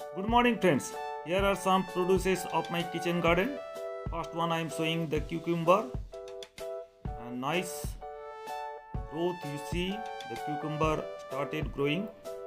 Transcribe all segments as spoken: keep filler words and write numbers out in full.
Good morning friends, here are some produces of my kitchen garden. First one I am showing the cucumber, a nice growth. You see the cucumber started growing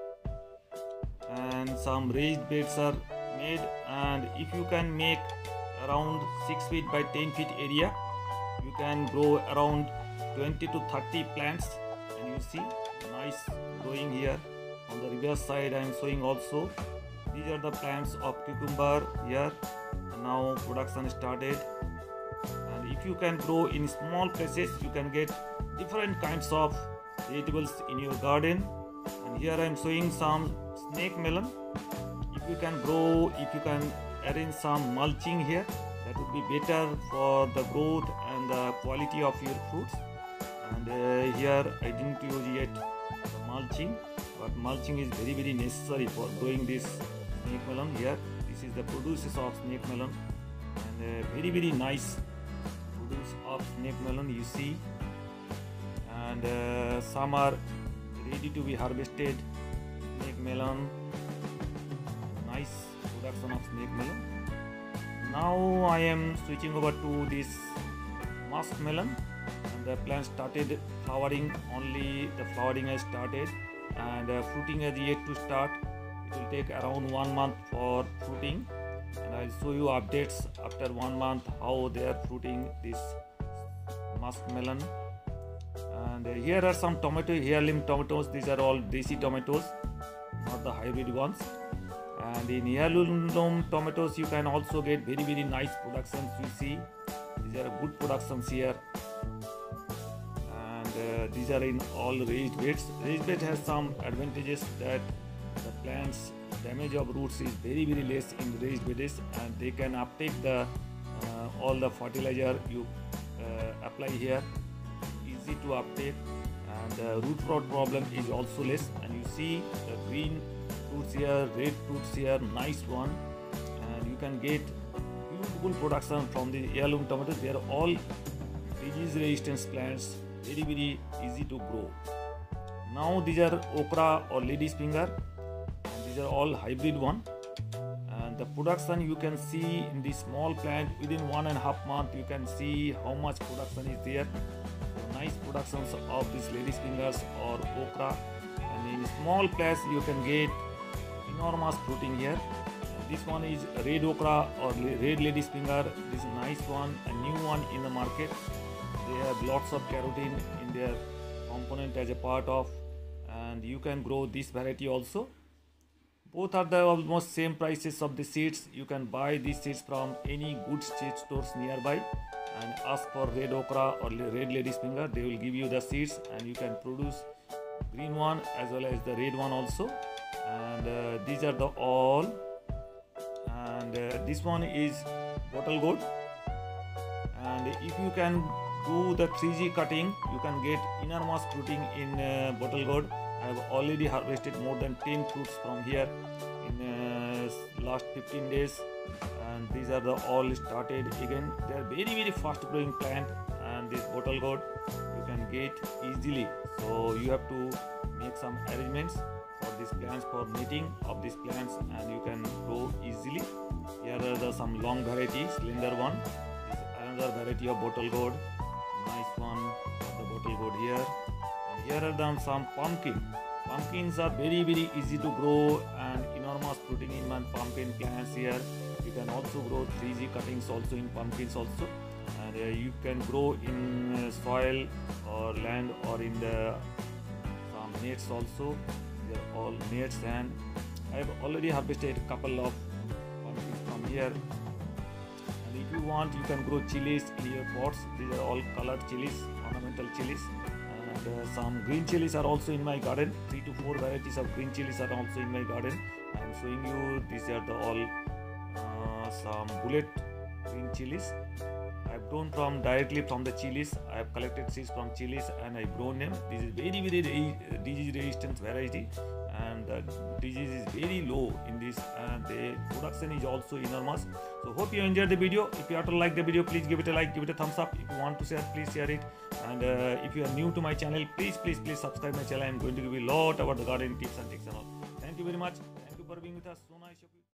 and some raised beds are made, and if you can make around six feet by ten feet area, you can grow around twenty to thirty plants, and you see nice growing here. On the reverse side I am showing also. These are the plants of cucumber here, and now production started. And if you can grow in small places, you can get different kinds of vegetables in your garden. And here I am showing some snake melon. If you can grow, if you can arrange some mulching here, that would be better for the growth and the quality of your fruits. And uh, here I didn't use yet the mulching, but mulching is very very necessary for growing this snake melon. Here this is the produces of snake melon, and uh, very very nice produce of snake melon you see. And uh, some are ready to be harvested snake melon. Nice production of snake melon. Now I am switching over to this musk melon, and the plant started flowering. Only the flowering has started, and uh, fruiting has yet to start. It will take around one month for fruiting, and I'll show you updates after one month how they are fruiting this musk melon. And uh, here are some tomato heirloom tomatoes. These are all desi tomatoes, not the hybrid ones. And in heirloom tomatoes you can also get very very nice productions. You see these are good productions here, and uh, these are in all raised beds. Raised bed has some advantages that the plants damage of roots is very very less in raised beds, and they can uptake the uh, all the fertilizer you uh, apply here, easy to uptake, and the root rot problem is also less. And you see the green fruits here, red fruits here, nice one, and you can get beautiful production from the heirloom tomatoes. They are all disease resistant plants, very very easy to grow. Now these are okra or lady's finger, and these are all hybrid one, and the production you can see in the small plant within one and a half month. You can see how much production is there. So nice productions of these lady's fingers or okra, and in small place you can get enormous fruiting here. This one is red okra or red lady's finger. This is nice one, a new one in the market. They have lots of carotene in their component as a part of, and you can grow this variety also. Both are the almost same prices of the seeds. You can buy these seeds from any good seed stores nearby and ask for red okra or red lady's finger. They will give you the seeds, and you can produce green one as well as the red one also. And uh, these are the all, and uh, this one is bottle gourd. And if you can do the three G cutting, you can get enormous fruiting in uh, bottle gourd. I have already harvested more than ten fruits from here in uh, last fifteen days, and these are the all started again. They are very very fast growing plant, and this bottle gourd you can get easily. So you have to make some arrangements for these plants, for knitting of these plants, and you can grow easily. Here are the some long varieties, slender one. This is another variety of bottle gourd, nice one of the bottle gourd here. And here are the some pumpkin. Pumpkins are very very easy to grow, and enormous fruiting in my pumpkin plants here. You can also grow three G cuttings also in pumpkins also, and uh, you can grow in uh, soil or land or in the some nets also. They are all nets, and I have already harvested a couple of pumpkins from here. And if you want, you can grow chilies in your pots. These are all colored chilies, ornamental chilies. And uh, some green chilies are also in my garden. Three to four varieties of green chilies are also in my garden. I am showing you. These are the all uh, some bullet green chilies. I have grown from directly from the chilies. I have collected seeds from chilies and I have grown them. This is very very disease resistant variety, and the disease is very low in this, and the production is also enormous. So hope you enjoyed the video. If you have to like the video, please give it a like, give it a thumbs up. If you want to share, please share it. And uh, if you are new to my channel, please please please subscribe my channel. I am going to give you a lot about the garden tips and tricks and all. Thank you very much. Thank you for being with us. So nice of you.